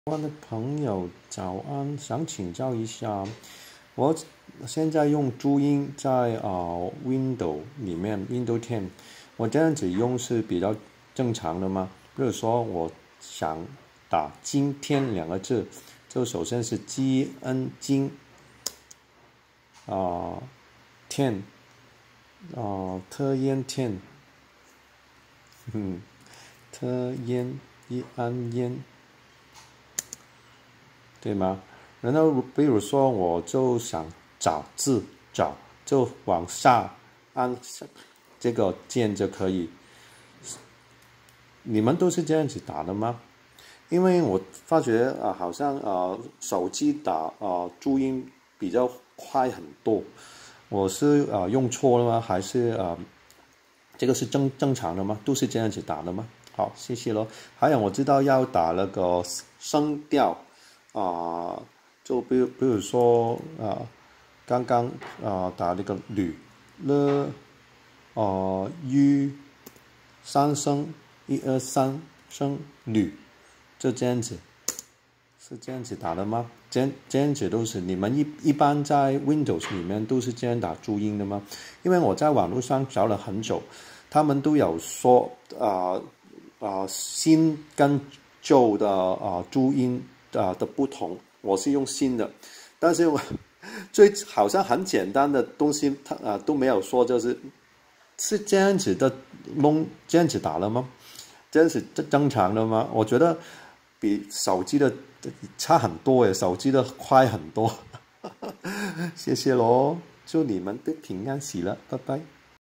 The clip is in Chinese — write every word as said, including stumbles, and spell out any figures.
我的朋友早安，想请教一下，我现在用注音在啊、呃、Windows 里面 Windows 十，我这样子用是比较正常的吗？比如说我想打今天两个字，就首先是 G N 今啊、呃、天啊、呃、特烟天，嗯，特烟一安烟。对吗？然后比如说，我就想找字，找就往下按这个键就可以。你们都是这样子打的吗？因为我发觉啊、呃，好像呃手机打呃注音比较快很多。我是呃用错了吗？还是呃这个是正正常的吗？都是这样子打的吗？好，谢谢咯。还有我知道要打那个声调啊、呃，就比如比如说啊、呃，刚刚啊、呃、打那个吕了哦 u 三声一二三声吕，就这样子，是这样子打的吗？这样这样子都是你们一一般在 Windows 里面都是这样打注音的吗？因为我在网络上找了很久，他们都有说啊啊、呃呃、新跟旧的啊、呃、注音啊、呃、的不同，我是用新的，但是我最好像很简单的东西，他啊、呃、都没有说，就是是这样子的蒙这样子打了吗？这样是正常的吗？我觉得比手机的差很多耶，手机的快很多。谢谢喽，祝你们的平安喜乐，拜拜。